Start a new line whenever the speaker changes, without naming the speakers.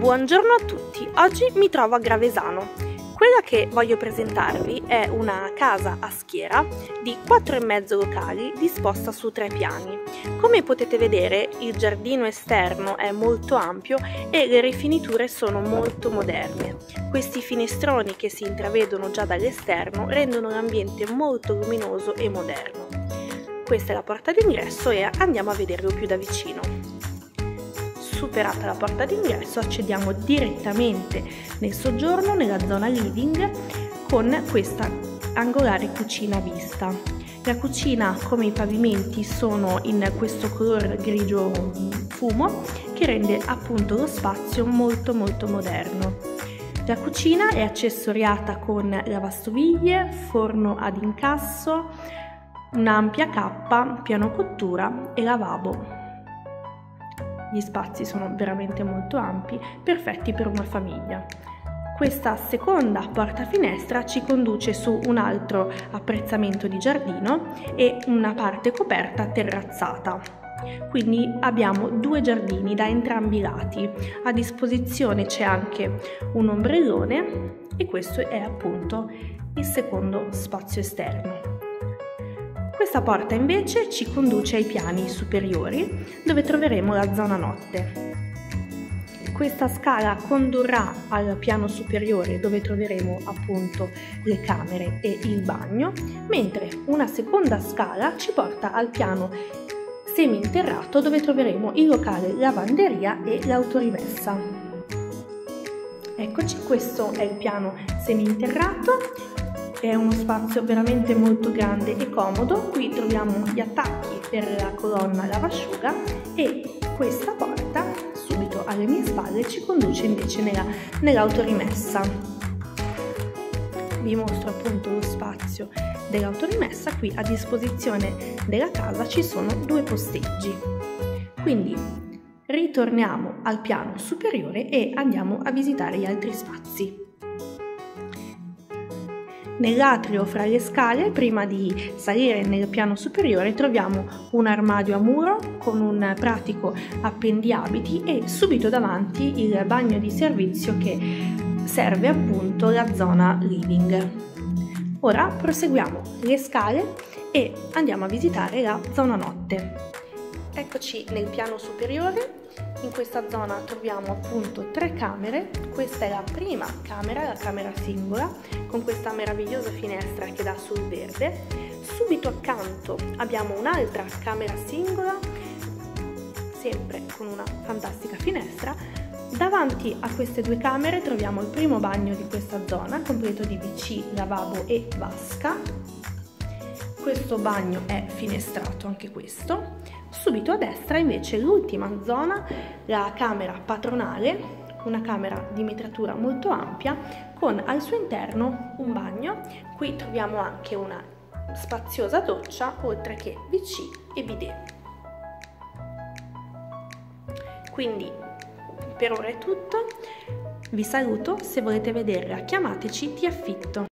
Buongiorno a tutti, oggi mi trovo a Gravesano. Quella che voglio presentarvi è una casa a schiera di 4,5 locali disposta su 3 piani. Come potete vedere, il giardino esterno è molto ampio e le rifiniture sono molto moderne. Questi finestroni che si intravedono già dall'esterno rendono l'ambiente molto luminoso e moderno. Questa è la porta d'ingresso e andiamo a vederlo più da vicino. Superata la porta d'ingresso accediamo direttamente nel soggiorno nella zona living con questa angolare cucina vista. La cucina, come i pavimenti, sono in questo color grigio fumo che rende appunto lo spazio molto moderno. La cucina è accessoriata con lavastoviglie, forno ad incasso, un'ampia cappa, piano cottura e lavabo. Gli spazi sono veramente molto ampi, perfetti per una famiglia. Questa seconda porta finestra ci conduce su un altro apprezzamento di giardino e una parte coperta terrazzata. Quindi abbiamo 2 giardini da entrambi i lati. A disposizione c'è anche un ombrellone e questo è appunto il secondo spazio esterno. Questa porta invece ci conduce ai piani superiori dove troveremo la zona notte. Questa scala condurrà al piano superiore dove troveremo appunto le camere e il bagno, mentre una seconda scala ci porta al piano seminterrato dove troveremo il locale lavanderia e l'autorimessa. Eccoci, questo è il piano seminterrato. È uno spazio veramente molto grande e comodo. Qui troviamo gli attacchi per la colonna lavasciuga e questa porta subito alle mie spalle ci conduce invece nell'autorimessa. Vi mostro appunto lo spazio dell'autorimessa. Qui a disposizione della casa ci sono 2 posteggi. Quindi ritorniamo al piano superiore e andiamo a visitare gli altri spazi. Nell'atrio fra le scale, prima di salire nel piano superiore, troviamo un armadio a muro con un pratico appendiabiti e subito davanti il bagno di servizio che serve appunto la zona living. Ora proseguiamo le scale e andiamo a visitare la zona notte. Eccoci nel piano superiore. In questa zona troviamo appunto 3 camere. Questa è la prima camera, la camera singola, con questa meravigliosa finestra che dà sul verde. Subito accanto abbiamo un'altra camera singola, sempre con una fantastica finestra. Davanti a queste 2 camere troviamo il primo bagno di questa zona, completo di WC, lavabo e vasca. Questo bagno è finestrato anche questo. Subito a destra invece l'ultima zona, la camera patronale, una camera di metratura molto ampia con al suo interno un bagno. Qui troviamo anche una spaziosa doccia oltre che WC e bidet. Quindi per ora è tutto, vi saluto, se volete vederla chiamateci, ti affitto.